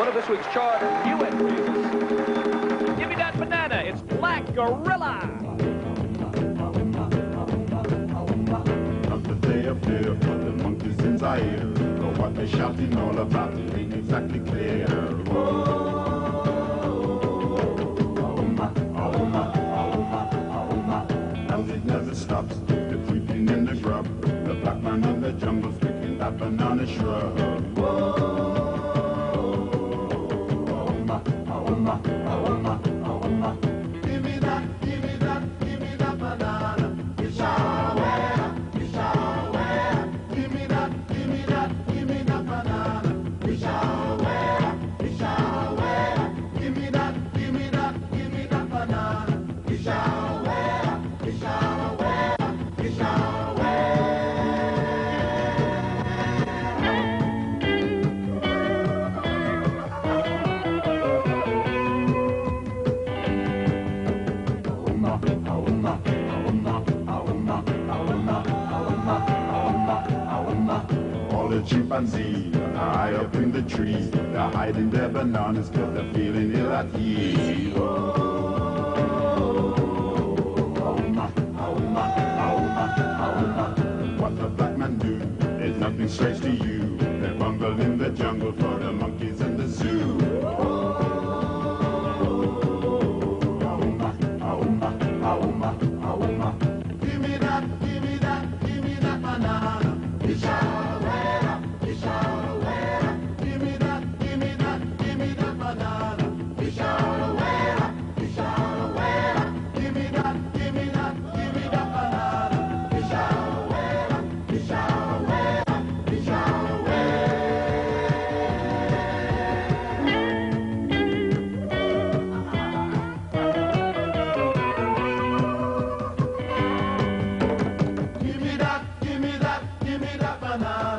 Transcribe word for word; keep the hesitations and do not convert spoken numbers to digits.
One of this week's chart new entries is Give Me That Banana. It's Black Gorilla. Not that they are fear for the monkeys in Zaire, but what they're shouting all about it ain't exactly clear. Whoa. It never stops, the creeping in the grub, the black man in the jungle picking that banana shrub. Whoa, Aoma, Aoma, Aoma, Aoma. Give me that, give me that, give me that banana. Ishawera, Ishawera. Give me that, give me that, give me that banana. Ishawera, Ishawera. Give me that, give me that, give me that banana. Ishawera. All the chimpanzees are high up in the trees. They're hiding their bananas because they're feeling ill at ease. What the black man do is nothing strange to you. They rumble in the jungle for the monkeys in the zoo. Give me that, give me that, give me that banana. Ishawera, Ishawera. Give me that, give me that, give me that banana. Ishawera, Ishawera. Give me that, give me that, give me that banana. Ishawera, Ishawera, Ishawera. Give me that, give me that, give me that banana.